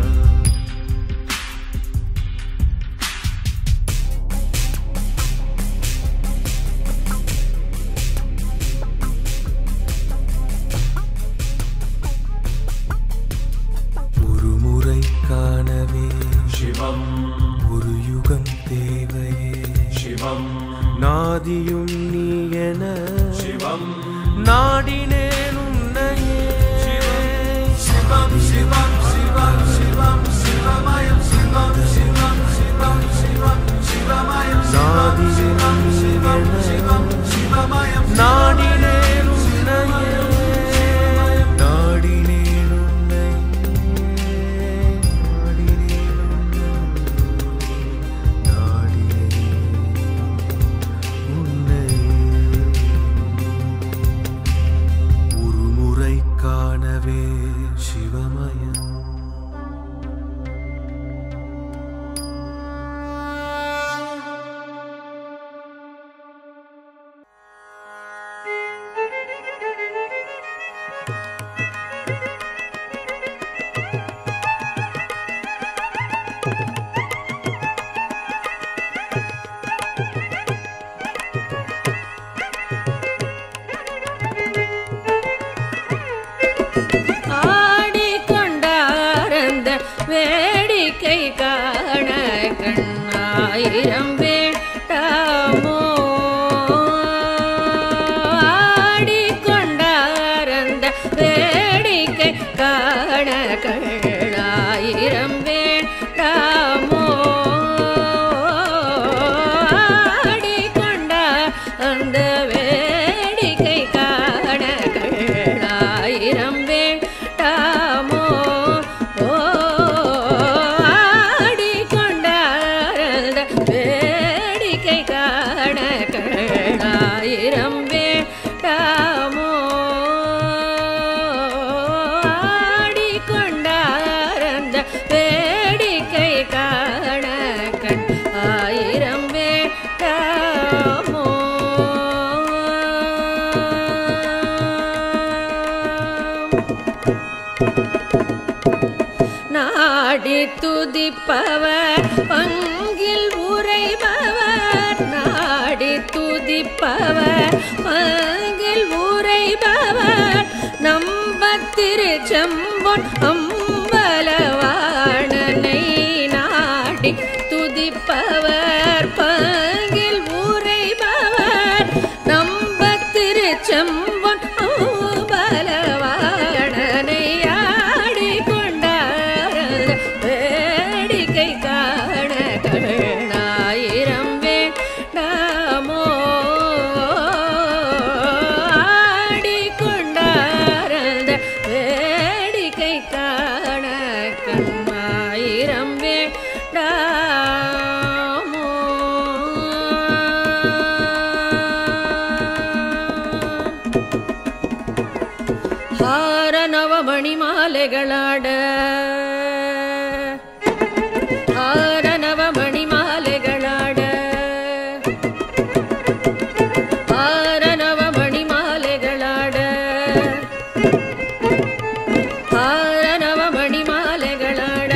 சிவம் ஒரு யுகம் தேவையே சிவம் நாதியும் நீ என சிவம் நாடினே நாடி துதிப்பவர் பங்கில் உரைபவர் நாடி துதிப்பவர் பங்கில் உரைபவர் நம்பத்திருச்செம்பொன் அம்பலவாணனை நாடி துதிப்பவர் பங்கில் உரைபவர் நம்பத்திருச்செம்பொன் அம்பலவாணனை ஆடிக்கொண்டார் வேடிக்கை காண கண்ணாயிரம் வேண்டாமோ ஆடிக்கொண்டார் வேடிக்கை காண கண்ணாயிரம் வேண்டாமோ. ಹಾರ ನವಮಣಿ ಮಾಲೆಗಳಾಡ ಹಾರ ನವಮಣಿ ಮಾಲೆಗಳಾಡ ಹಾರ ನವಮಣಿ ಮಾಲೆಗಳಾಡ ಹಾರ ನವಮಣಿ ಮಾಲೆಗಳಾಡ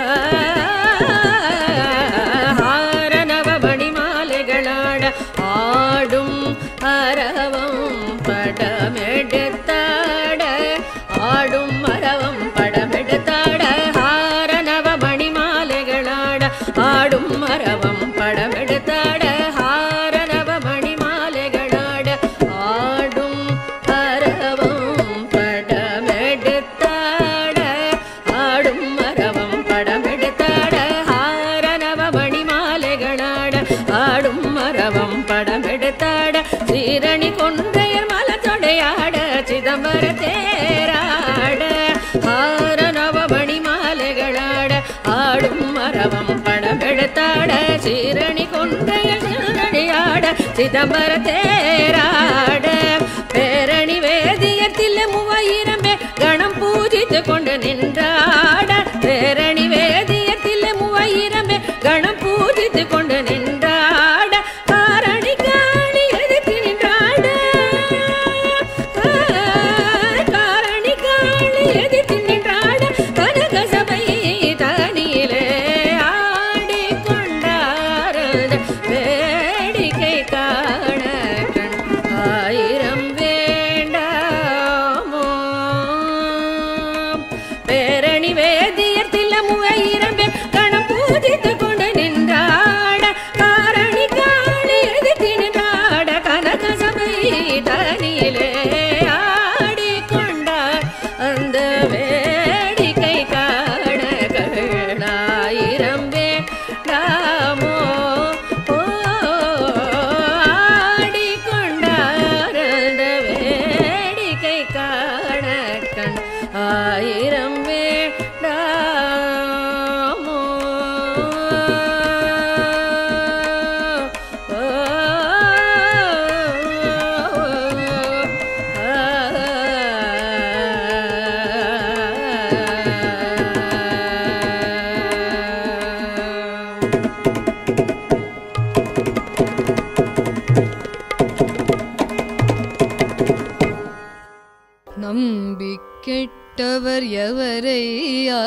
ಹಾರ ನವಮಣಿ ಮಾಲೆಗಳಾಡ ಆಡುಂ அரவம் படமெடுத்தாட ஆடும் மரவம் படமெடுத்தாட ஹார நவமணி மாலைகளாட ஆடும் மரவம் படமெடுத்தாட ஹார நவமணி மாலைகளாட ஆடும் அரவம் படமெடுத்தாட ஆடும் மரவம் படமெடுத்தாட ஹார நவமணி மாலைகளாட ஆடும் மரவம் படமெடுத்தாட சீரணி கொன்றையர் மலத்தொடையாட சிதம்பர தேராட ஹார நவமணி மாலைகளாட ஆடும் மரவம் படமெடுத்தாட சீரணி கொன்றையர் சிதம்பரையாட சிதம்பர தேராட பேரணி வேதியத்தில் 3000 பேர் கணம் பூஜித்து கொண்டு நின்றாட பேரணி வேதியத்தில் 3000 பேர் கணம் பூஜித்து கொண்டு நின்றாட காரணி காணி எதிர்த்து நின்றாட காரணி காணி எதிர்த்து நின்றாட கனக சபை தனியிலே ஆடிக்கொண்டார் வேடிக்கை காண கண் ஆயிரம் வேண்டாமோ பேரணி வேதியத்தில் 3000 பேர் கணம் பூஜித்து கொண்டு நின்றாட காரணி காணி எதிர்த்து நின்றாட கனக சபை தனியிலே ஆடிக்கொண்டார் அந்த வேடிக்கை காண கண்ணாயிரம் வேண்டாமோ ஆடிக்கொண்டார் அந்த வேடிக்கை காண கண் ஆயிரம் வேண்டாமோ நம்பி கெட்டவர் எவரையா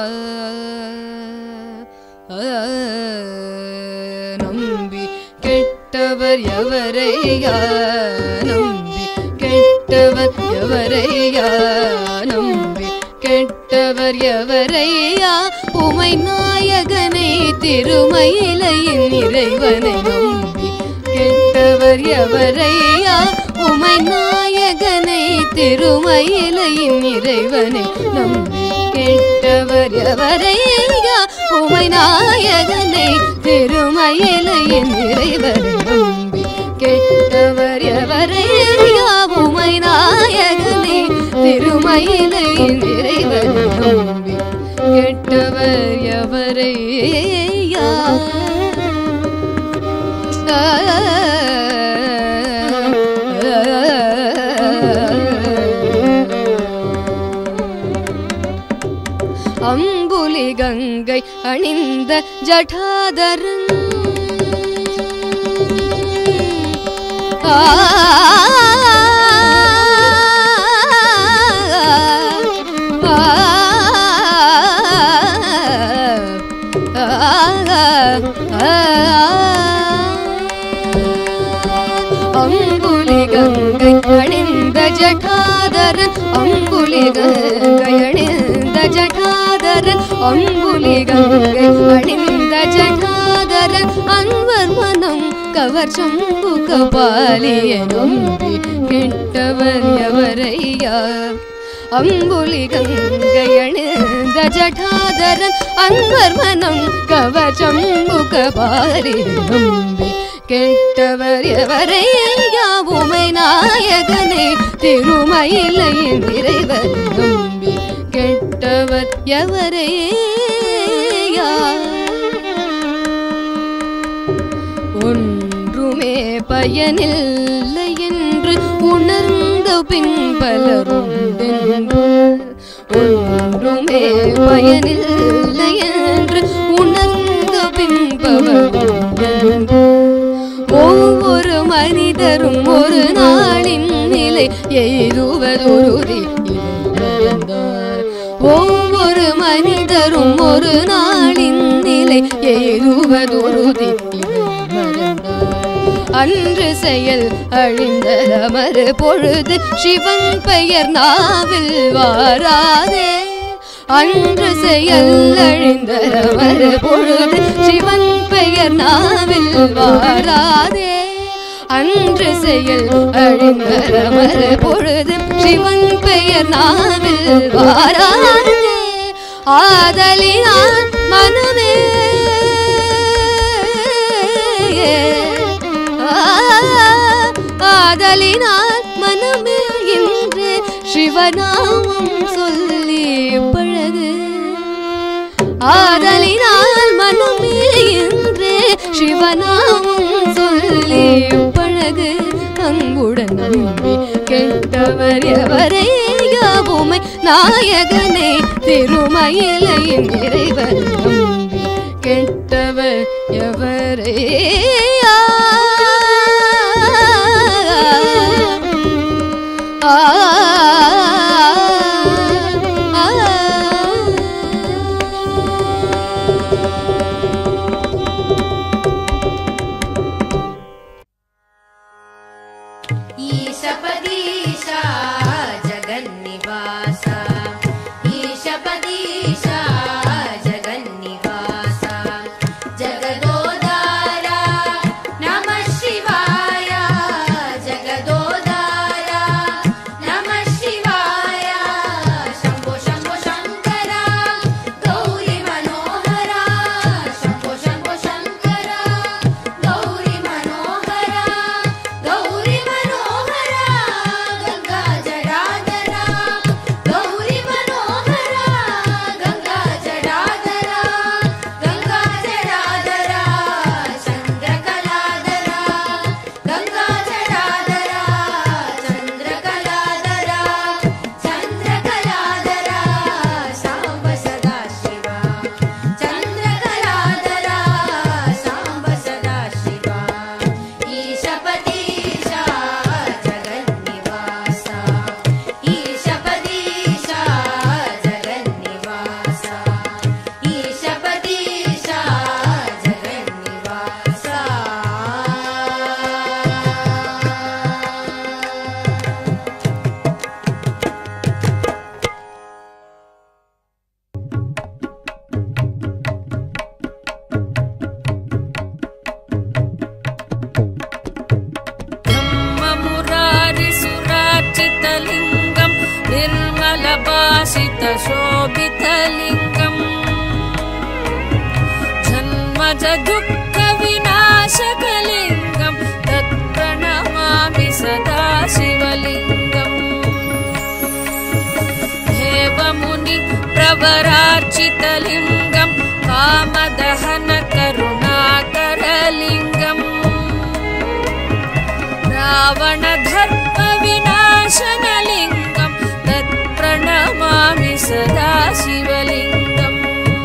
நம்பி கெட்டவர் எவரையா நம்பி கெட்டவர் எவரையா நம்பி கெட்டவர் எவரையா உமை நாயகனை திருமயிலையின் இறைவனை நம்பி கெட்டவர் எவரையா உமை நாயகனை திருமயிலையின் இறைவனை நம்பி கெட்டவர் எவரையா உமை நாயகனை திருமயிலையின் இறைவனை நம்பி கெட்டவர் எவரையா உமை நாயகனை திருமயிலையின் இறைவனை நம்பி கெட்டவர் எவரையா அம்புலி கங்கை அணிந்த ஜடாதரன் கங்கை அணிந்த ஜடாதரன் அம்புலி கங்கை அணிந்த ஜடாதரன் அன்வர் மனம் கவர் சம்பு கபாலிய நம்பி கெட்டவர் எவரையா அம்புலி கங்கை அணிந்த ஜடாதரன் அன்வர் மனம் கவர் சம்பு கபாலிய நம்பி கெட்டவர் எவரையா உமை நாயகனே திருமயிலையின் இறைவர் நம்பி கெட்டவர் எவரையா ஒன்றுமே பயனில்லை என்று உணர்ந்த பின் பலருண்டென்று ஒன்றுமே பயனில்லை என்று உணர்ந்த பின் பலருண்டென்று ஒவ்வொரு மனிதரும் ஒரு நாளின் நிலை எய்துவதுருதி ஒவ்வொரு மனிதரும் ஒரு நாளின் நிலை எய்துவதுருதி அன்று செயல் அழிந்த மறு பொழுது சிவன் பெயர் நாவில் வாராதே அன்று செயல் அழிந்த மறு பொழுது சிவன் பெயர் நாவில் வாராதே அன்று செயல் அழிந்த மறு பொழுது சிவன் பெயர் நாவில் வாராதே ஆதலினால் மனமே ஆதலினால் மனமே இன்று சிவநாமம் சொல்லி பழகு ஆதலினால் மனமே இன்று சிவநாமம் சொல்லி பழகு அன்புடன் நம்பி கெட்டவர் எவரையா உமை நாயகனே திருமயிலையின் இறைவர் நம்பி கெட்டவர் எவரையா शोभितलिङ्गम् जन्मज दुःख विनाशकलिङ्गं तत्प्रणमामि सदा शिवलिङ्गम् देवमुनि प्रवरार्चितलिङ्गं कामदहन करुणाकरलिङ्गम् रावणधर्म विनाशनलिङ्गं तत्प्रणमामि सदा शिवलिङ्गम्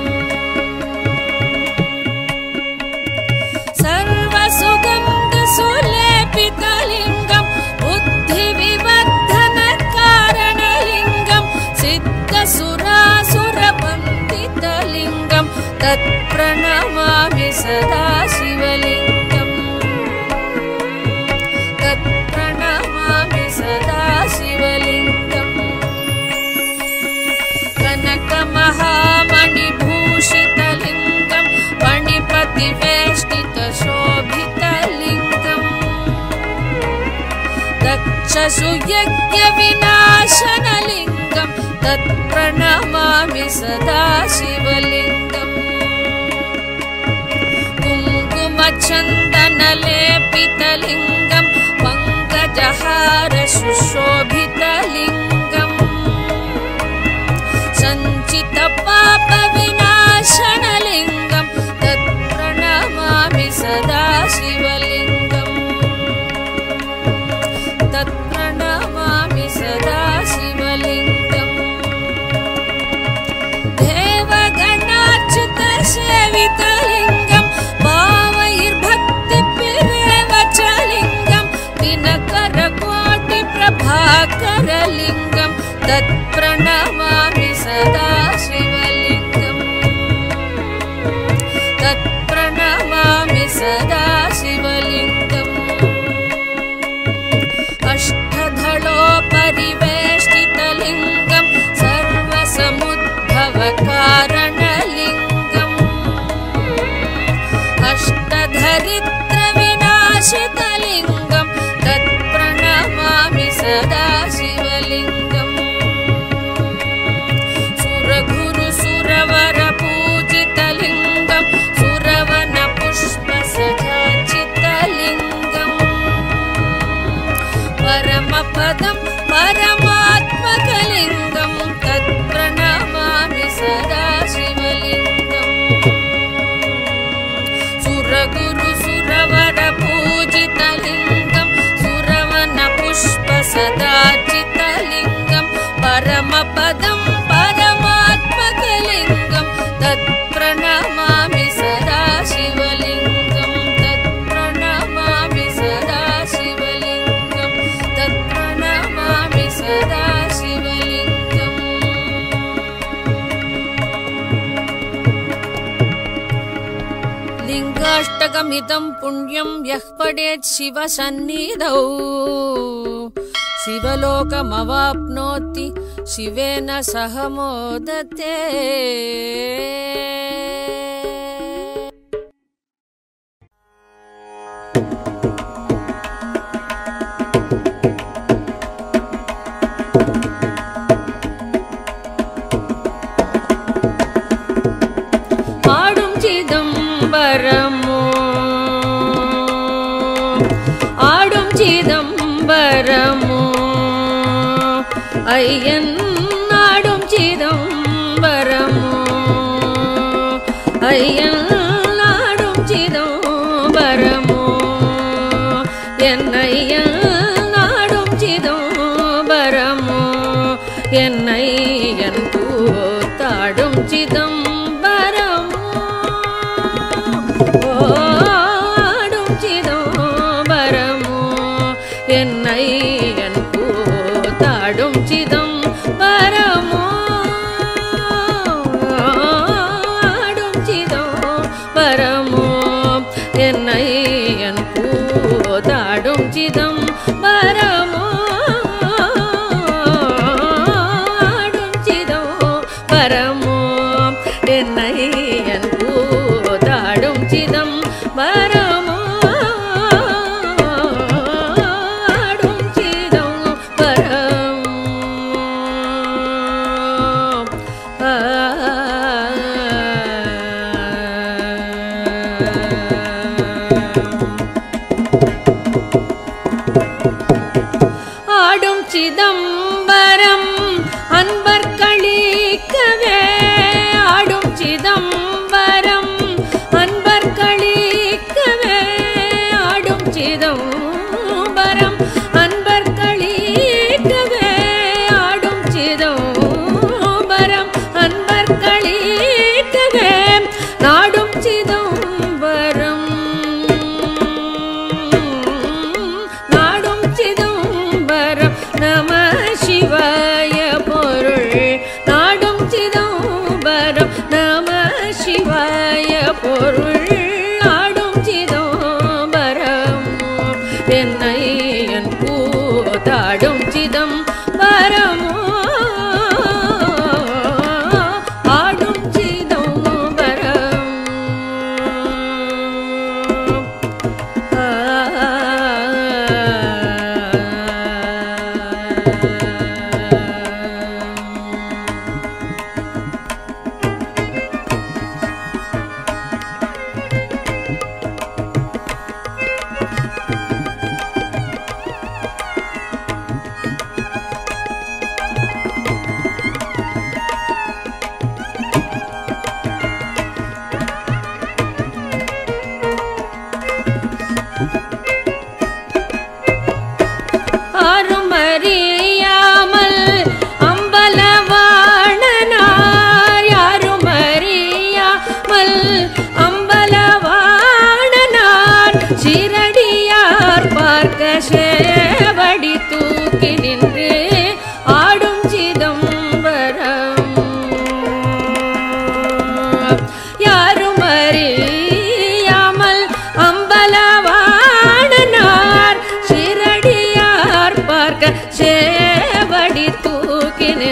सर्वसुगन्धसुलेपितलिङ्गं बुद्धिविवर्धनकारणलिङ्गं सिद्धसुरासुरवन्दितलिङ्गं तत्प्रणमामि सदा शिवलिङ्गम् तत्प्रणमामि सदा शिवलिङ्गम् राक्षसुयज्ञविनाशनलिङ्गं तत्प्रणमामि सदा शिवलिङ्गम् कुङ्कुमचन्दनलेपितलिङ्गं पङ्कजहार सुशोभितलिङ्गम् सञ्चितपापविनाशनलिङ्गं तत्प्रणमामि सदा शिवलिङ्गम् तत्प्रणमामि सदा शिवलिङ्गम् देवगणार्चितसेवितलिङ्गं भावैर्भक्तिभिरेव च लिङ्गं दिनकरकोटिप्रभाकरलिङ्गं तत्प्रणमामि सदा शिवलिङ्गम् तत्प्रणमामि सदा शिवलिङ्गम् अष्टधलोपरिवेष्टितलिङ्गं सर्वसमुद्भवकारणलिङ्गम् अष्टधरित्रविनाशितलिङ्गं तत्प्रणमामि सदा शिवलिङ्गम् सुरगुरुसुरवरपूजितलिङ्गं सुरवनपुष्पसजाचितलिङ्गम् परमपदं परमात्मकलिङ्गं तत्प्रणमामि सदा शिवलिङ्गम् सुरगुरुसुरवरपूजितलिङ्गं सुरवनपुष्पसदाचितलिङ्गं परमपदं परमात्मकलिङ्गं तत्प्रणमामि सदा शिवलिङ्गं तत्प्रणमामि सदा शिवलिङ्गं तत्प्रणमामि सदा शिवलिङ्गम् लिङ्गाष्टकमिदं पुण्यं यः पठेत् शिवसन्निधौ शिवलोकमवाप्नोति शिवेन सह मोदते ஆடும் சிதம்பரமோ ஆடும் சிதம்பரமோ ஐயன் ஆடும் சிதம்பரமோ ஐயன் ஆடும் சிதம்பரமோ என் ஐயன் ஆடும் சிதம்பரமோ என் ஐயன் கூத்தாடும் சிதம்பரமோ ஆடும் சிதம்பரமோ என் ஐயன் கூத்தாடும் சிதம்பரமோ ஆடும் சிதம்பரமோ என் ஐயன் கூத்தாடும் சிதம்பரமோ ஆடும் சிதம்பரமோ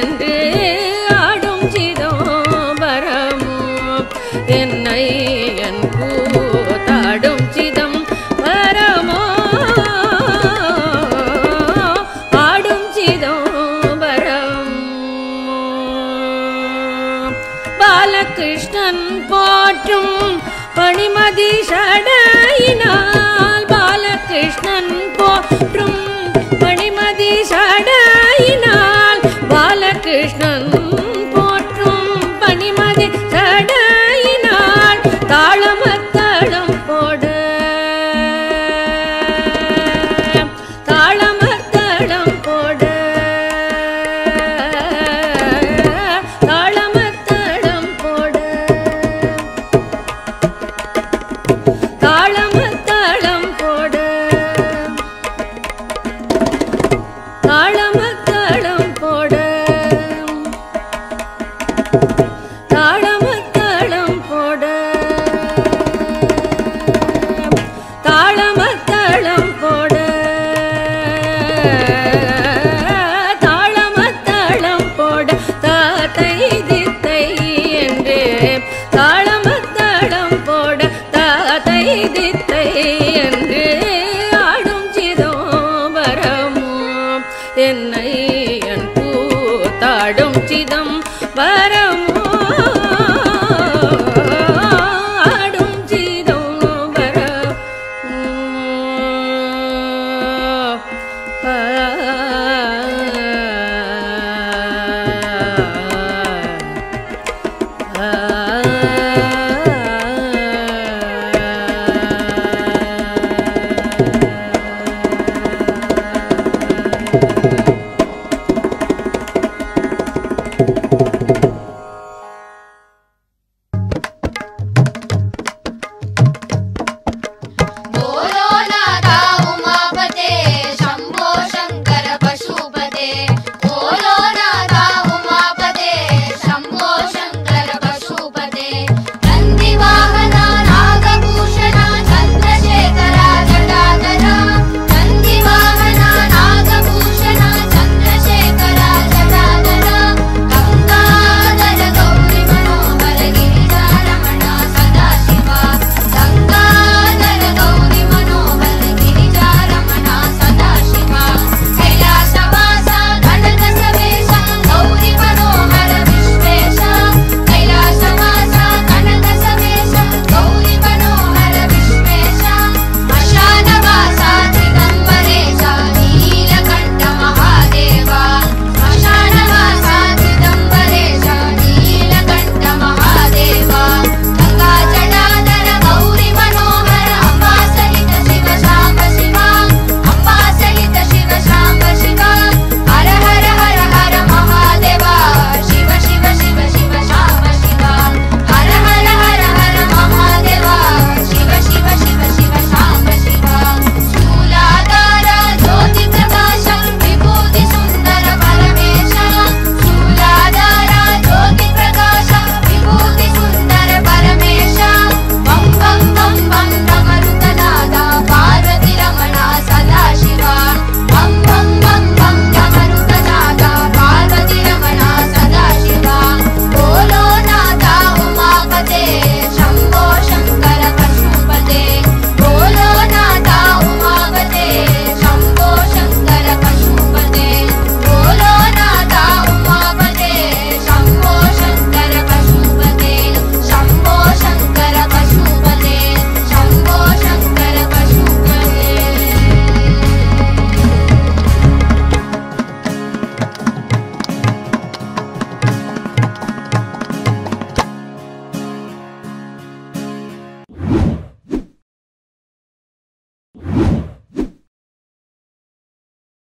என்று ஆடும் சிதம்பரமோ என்னை என் கூத்தாடும் சிதம்பரமோ ஆடும் சிதம்பரம் பாலகிருஷ்ணன் போற்றும் பணிமதி சடையினால் பாலகிருஷ்ணன் போற்றும் பணிமதி சடையினால் பாலகிருஷ்ணன் போற்றும் பணிமதி சடையினால் தாளமத்தளம் போட தாளமத்தளம் போட தாளமத்தளம் போட தாளமத்தளம் போட தாளமத்தளம் போட தாளமத்தளம் போட தாளமத்தளம் போட தாளமத்தளம் போட தாத்தை தித்தை என்று தாளமத்தளம் போட தாத்தை தித்தை என்று ஆடும் சிதம்பரமோ என்னை என் கூத்தாடும் சிதம்பரம்